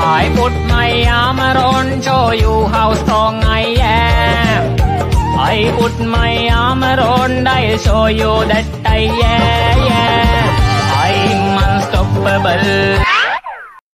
I put my armor on, show you how strong I am. I put my armor on, I'll show you that I am.